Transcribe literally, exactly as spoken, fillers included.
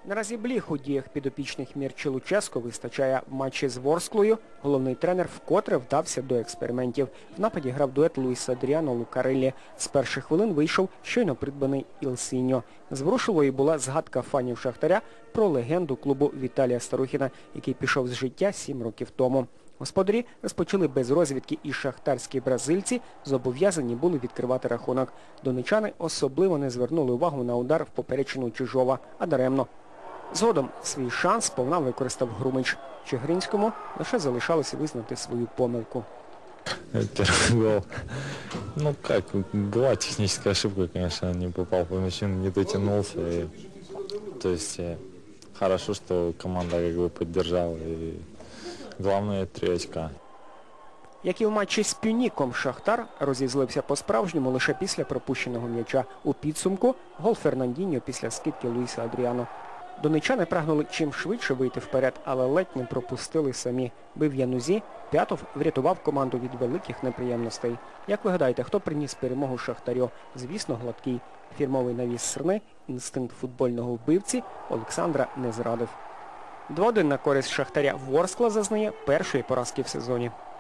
Наразі бліг у діях підопічних Мірчі Луческо вистачає в матчі з Ворсклою. Головний тренер вкотре вдався до експериментів. В нападі грав дует Луїс Адріано Лукареллі. З перших хвилин вийшов щойно придбаний Ілсіньо. Зворушливою була згадка фанів Шахтаря про легенду клубу Віталія Старухіна, який пішов з життя сім років тому. Господарі розпочали без розвідки, і шахтарські бразильці зобов'язані були відкривати рахунок. Донечани особливо не звернули увагу на удар в поперечину Чижова, а даремно. Згодом свій шанс повна використав Грумич. Чигиринському лише залишалося визнати свою помилку. Первый гол. Ну как, была техническая ошибка, конечно, не попал по мячу, не дотянулся. И, то есть хорошо, что команда как бы поддержала. И главное три очка. Як і в матчі з Пюніком, Шахтар розізлився по-справжньому лише після пропущеного м'яча. У підсумку гол Фернандіньо після скидки Луїса Адріано. Донечани прагнули чим швидше вийти вперед, але ледь не пропустили самі. Бив Янузі, П'ятов врятував команду від великих неприємностей. Як ви гадаєте, хто приніс перемогу Шахтарю? Звісно, гладкий. Фірмовий навіс Срни, інстинкт футбольного вбивці Олександра не зрадив. два один на користь Шахтаря. Ворскла зазнає першої поразки в сезоні.